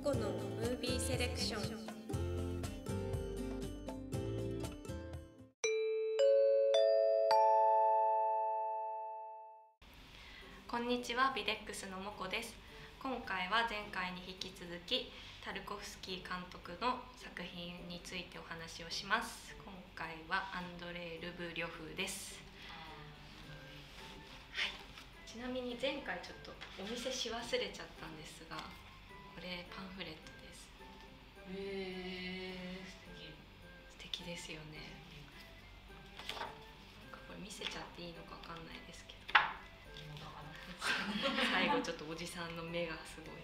コのムービーセレクション。 こんにちは、ビデックスのモコです。今回は前回に引き続きタルコフスキー監督の作品についてお話をします。今回はアンドレイ・ルブリョフです。はい、ちなみに前回ちょっとお見せし忘れちゃったんですが、これパンフレットです。素敵ですよね。なんかこれ見せちゃっていいのかわかんないですけど最後ちょっとおじさんの目がすごい。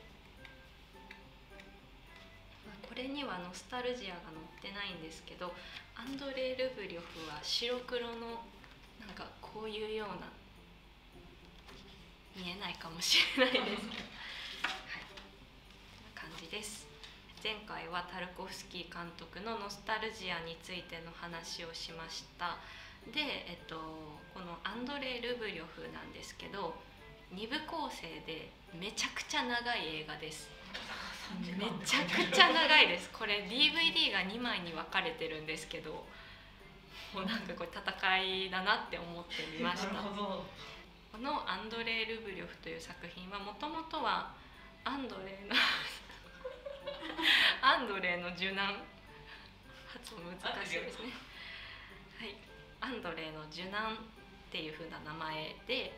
これにはノスタルジアが載ってないんですけど、アンドレイ・ルブリョフは白黒のなんかこういうような、見えないかもしれないですけどはい、こんな感じです。前回はタルコフスキー監督のノスタルジアについての話をしました。で、このアンドレイ・ルブリョフなんですけど、2部構成でめちゃくちゃ長い映画です。めちゃくちゃ長いです。これ DVD が2枚に分かれてるんですけど、もうなんかこれ戦いだなって思ってみました。このアンドレイ・ルブリョフという作品はもともとはアンドレイのアンドレイの受難、発音難しいですね。はい、アンドレイの受難っていう風な名前で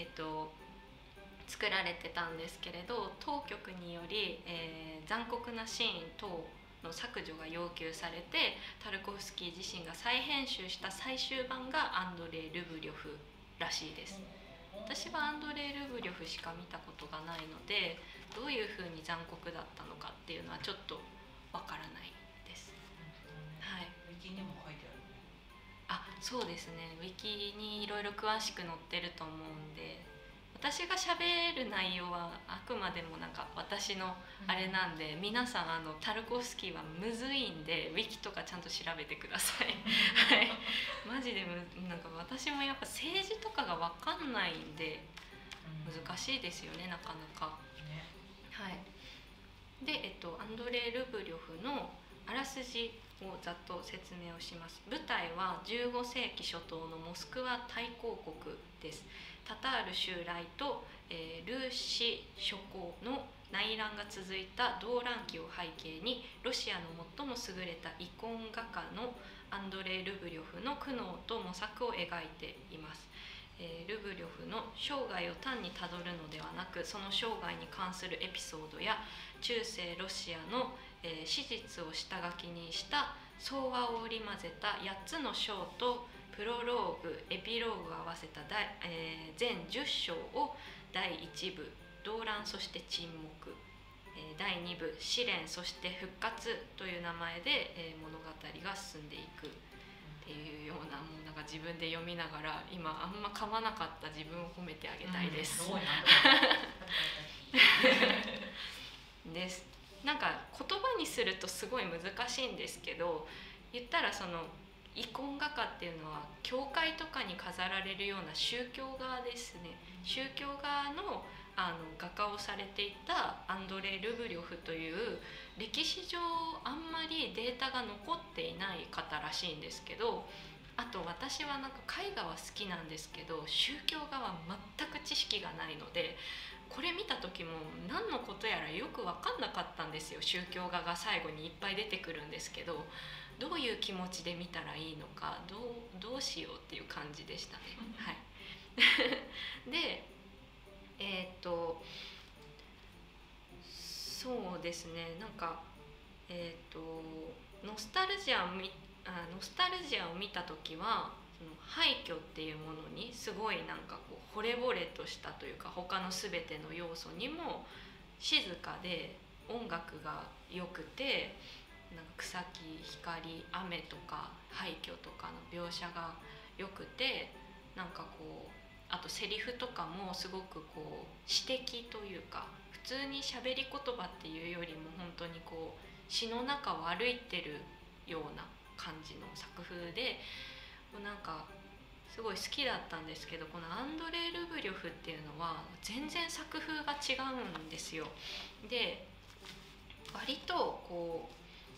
作られてたんですけれど、当局により、残酷なシーン等の削除が要求されて、タルコフスキー自身が再編集した最終版がアンドレイ・ルブリョフらしいです。私はアンドレイ・ルブリョフしか見たことがないので、どういうふうに残酷だったのかっていうのはちょっとわからないです。はい。 ウィキにも書いてある。 あ、そうですね。ウィキにいろいろ詳しく載ってると思うんで、私が喋る内容はあくまでもなんか私のあれなんで、皆さんタルコフスキーはむずいんで、ウィキとかちゃんと調べてくださいはい、マジでなんか私もやっぱ政治とかが分かんないんで難しいですよね、なかなか。はい。で、アンドレイ・ルブリョフのあらすじをざっと説明をします。舞台は15世紀初頭のモスクワ大公国です。タタール襲来と、ルーシ諸侯の内乱が続いた動乱期を背景に、ロシアの最も優れたイコン画家のアンドレイ・ルブリョフの苦悩と模索を描いています。ルブリョフの生涯を単にたどるのではなく、その生涯に関するエピソードや中世ロシアの、史実を下書きにした相和を織り交ぜた8つの章とプロローグ、エピローグを合わせた全10章を第1部動乱そして沈黙、第2部試練そして復活という名前で、物語が進んでいくっていうような、もうなんか自分で読みながら今あんま噛まなかった自分を褒めてあげたいです、です。なんか言葉にするとすごい難しいんですけど、言ったらそのイコン画家っていうのは教会とかに飾られるような宗教画ですね。宗教画の画家をされていたアンドレイ・ルブリョフという歴史上あんまりデータが残っていない方らしいんですけど、あと私はなんか絵画は好きなんですけど、宗教画は全く知識がないので、これ見た時も何のことやらよく分かんなかったんですよ。宗教画が最後にいっぱい出てくるんですけど、どういう気持ちで見たらいいのか、どうしようっていう感じでしたね。はいでそうですね、なんかノスタルジアを見た時は、その廃墟っていうものにすごいなんかこう惚れ惚れとしたというか、他の全ての要素にも静かで音楽が良くて、なんか草木、光、雨とか廃墟とかの描写が良くて、なんかこうあとセリフとかもすごくこう詩的というか、普通に喋り言葉っていうよりも本当にこう詩の中を歩いてるような感じの作風で、なんかすごい好きだったんですけど、このアンドレイ・ルブリョフっていうのは全然作風が違うんですよ。で、 割とこ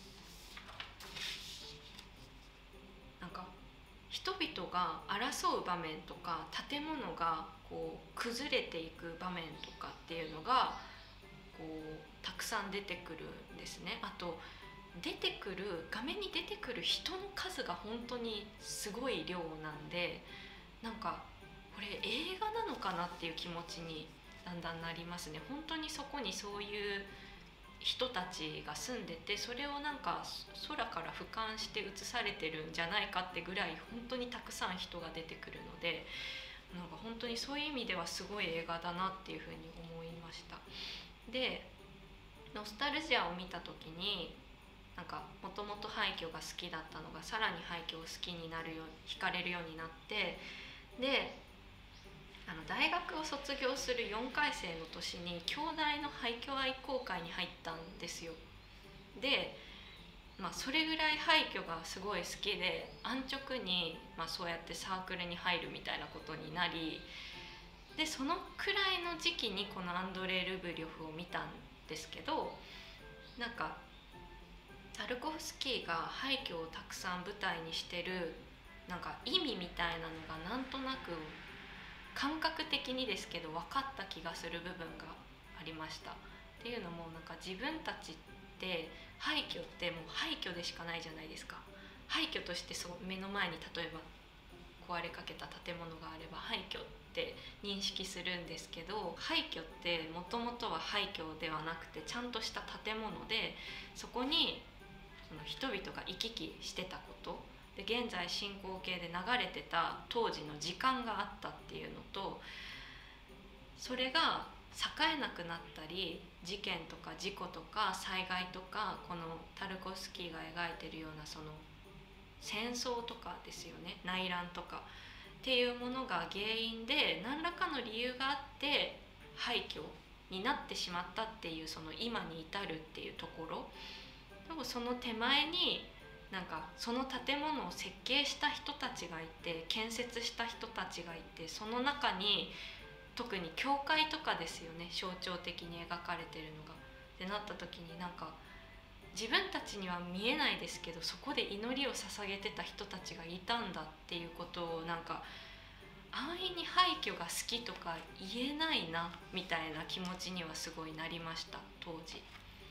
うなんか人々が争う場面とか建物がこう崩れていく場面とかっていうのがこうたくさん出てくるんですね。あと画面に出てくる人の数が本当にすごい量なんで、なんかこれ映画なのかなっていう気持ちにだんだんなりますね。本当にそこにそういう人たちが住んでて、それをなんか空から俯瞰して映されてるんじゃないかってぐらい本当にたくさん人が出てくるので、なんか本当にそういう意味ではすごい映画だなっていうふうに思いました。でノスタルジアを見た時になんかもともと廃墟が好きだったのがさらに廃墟を好きになるように惹かれるようになって、で大学を卒業する4回生の年に京大の廃墟愛好会に入ったんですよ。で、それぐらい廃墟がすごい好きで、安直に、そうやってサークルに入るみたいなことになり、でそのくらいの時期にこのアンドレイ・ルブリョフを見たんですけど、なんかタルコフスキーが廃墟をたくさん舞台にしてるなんか意味みたいなのがなんとなく感覚的にですけど分かった気がする部分がありました。っていうのもなんか自分たちって廃墟ってもう廃墟でしかないじゃないですか。廃墟として目の前に例えば壊れかけた建物があれば廃墟って認識するんですけど、廃墟ってもともとは廃墟ではなくてちゃんとした建物で、そこに人々が行き来してたことで、現在進行形で流れてた当時の時間があったっていうのと、それが栄えなくなったり事件とか事故とか災害とか、このタルコフスキーが描いてるようなその戦争とかですよね、内乱とかっていうものが原因で何らかの理由があって廃墟になってしまったっていう、その今に至るっていうところ、でもその手前になんかその建物を設計した人たちがいて、建設した人たちがいて、その中に特に教会とかですよね、象徴的に描かれてるのが。ってなった時になんか自分たちには見えないですけど、そこで祈りを捧げてた人たちがいたんだっていうことをなんか安易に廃墟が好きとか言えないなみたいな気持ちにはすごいなりました当時。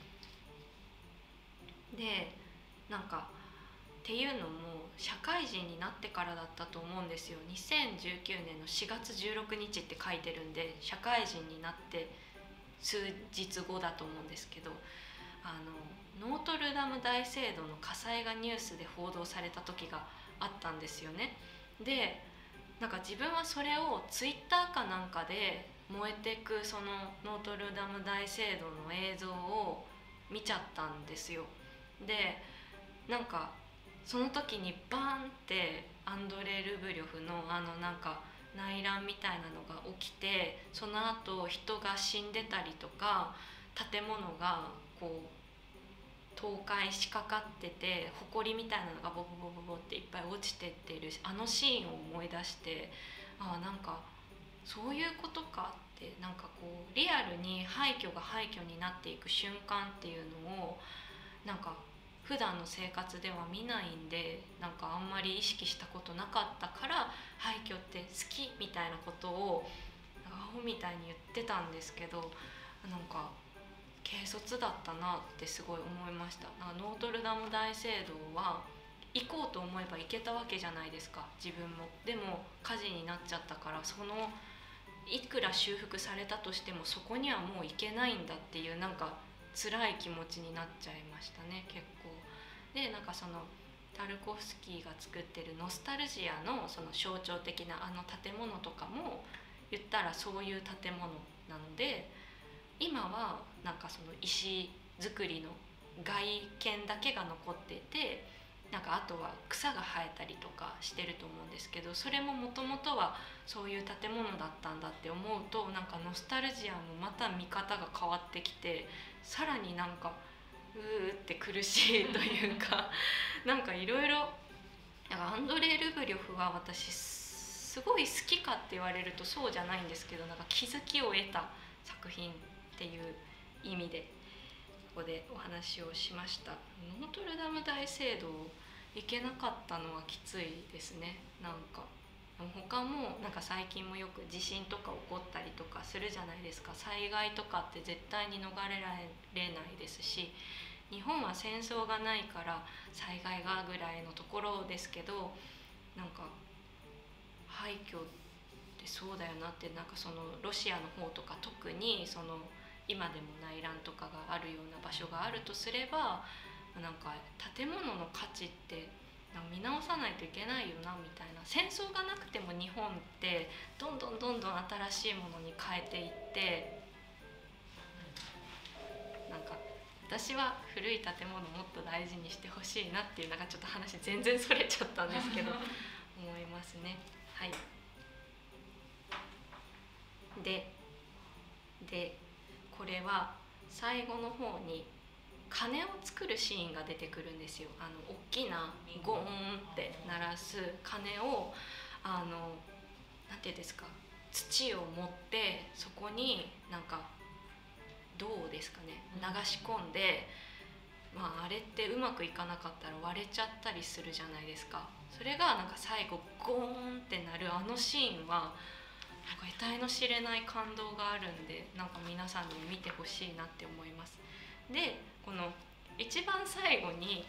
でなんかっていうのも社会人になってからだったと思うんですよ。2019年の4月16日って書いてるんで、社会人になって数日後だと思うんですけど、ノートルダム大聖堂の火災がニュースで報道された時があったんですよね。でなんか自分はそれをツイッターかなんかで燃えてくそのノートルダム大聖堂の映像を見ちゃったんですよ。でなんかその時にバーンってアンドレ・ルブリョフのなんか内乱みたいなのが起きて、その後人が死んでたりとか建物がこう倒壊しかかってて、埃みたいなのがボボボボボっていっぱい落ちてっているあのシーンを思い出して、なんかそういうことかって、なんかこうリアルに廃墟が廃墟になっていく瞬間っていうのをなんか普段の生活では見ないんで、なんかあんまり意識したことなかったから、廃墟って好きみたいなことをアホみたいに言ってたんですけど、なんか軽率だったなってすごい思いました。ノートルダム大聖堂は行こうと思えば行けたわけじゃないですか、自分も。でも火事になっちゃったから、そのいくら修復されたとしてもそこにはもう行けないんだっていう、なんか辛い気持ちになっちゃいましたね結構。でなんかそのタルコフスキーが作ってるノスタルジアのその象徴的な建物とかも言ったらそういう建物なので、今はなんかその石造りの外見だけが残っていて、なんかあとは草が生えたりとかしてると思うんですけど、それももともとはそういう建物だったんだって思うと、なんかノスタルジアもまた見方が変わってきて、さらになんかうーって苦しいというかなんかいろいろアンドレ・ルブリョフは私すごい好きかって言われるとそうじゃないんですけど、なんか気づきを得た作品っていう意味でこでお話をしました。ノートルダム大聖堂行けなかったのはきついですね。なんか他もなんか最近もよく地震とか起こったりとかするじゃないですか。災害とかって絶対に逃れられないですし、日本は戦争がないから災害がぐらいのところですけど、なんか廃墟ってそうだよなって、なんかそのロシアの方とか特にその今でも内乱とかがあるような場所があるとすれば、なんか建物の価値って見直さないといけないよなみたいな。戦争がなくても日本ってどんどん新しいものに変えていって、なんか私は古い建物をもっと大事にしてほしいなっていう、なんかちょっと話全然それちゃったんですけど思いますね。はい。でこれは最後の方に鐘を作るシーンが出てくるんですよ。大きなゴーンって鳴らす鐘をなんていうんですか、土を持ってそこになんか銅ですかね流し込んで、あれってうまくいかなかったら割れちゃったりするじゃないですか。それがなんか最後ゴーンってなるシーンはなんか得体の知れない感動があるんで、なんか皆さんにも見てほしいなって思います。でこの一番最後に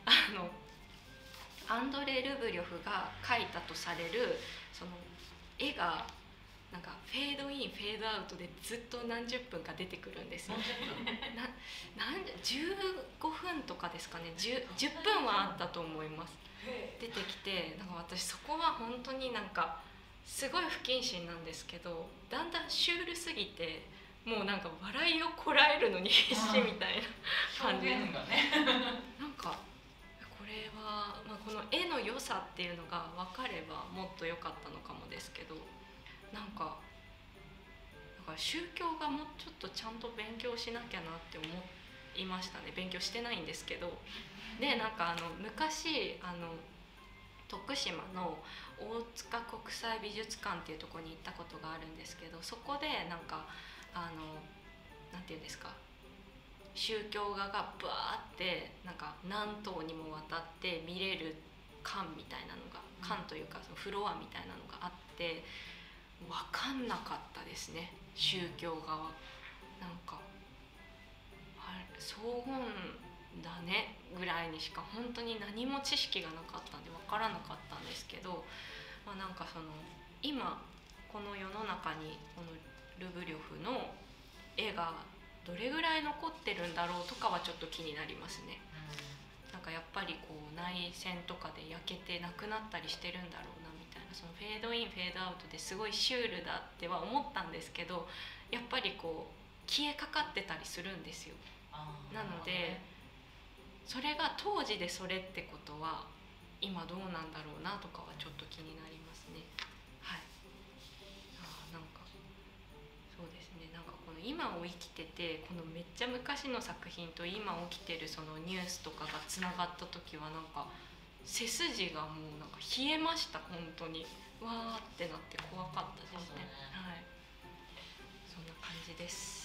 アンドレ・ルブリョフが描いたとされるその絵がなんかフェードインフェードアウトでずっと何十分か出てくるんですよ。15分とかですかね、10分はあったと思います。出てきて、なんか私そこは本当になんかすごい不謹慎なんですけど、だんだんシュールすぎてもうなんか笑いをこらえるのに必死みたいな感じ、なんかこれは、この絵の良さっていうのが分かればもっと良かったのかもですけど、なんか宗教がもうちょっとちゃんと勉強しなきゃなって思いましたね。勉強してないんですけど。でなんか昔徳島の大塚国際美術館っていうところに行ったことがあるんですけど、そこでなんかなんていうんですか、宗教画がバーってなんか何棟にもわたって見れる館みたいなのが、館というかそのフロアみたいなのがあって、分かんなかったですね、宗教画は。なんか荘厳だねぐらいにしか本当に何も知識がなかったんで分からなかったんですけど、なんかその今この世の中にこのルブリョフの絵がどれぐらい残ってるんだろうとかはちょっと気になりますね。なんかやっぱりこう内戦とかで焼けてなくなったりしてるんだろうなみたいな、そのフェードインフェードアウトですごいシュールだっては思ったんですけど、やっぱりこう消えかかってたりするんですよ。なのでそれが当時でそれってことは今どうなんだろうなとかはちょっと気になりますね。はい。なんかそうですね、なんかこの今を生きててこのめっちゃ昔の作品と今起きてるそのニュースとかがつながった時はなんか背筋がもうなんか冷えました。本当にわーってなって怖かったですね。はい、そんな感じです。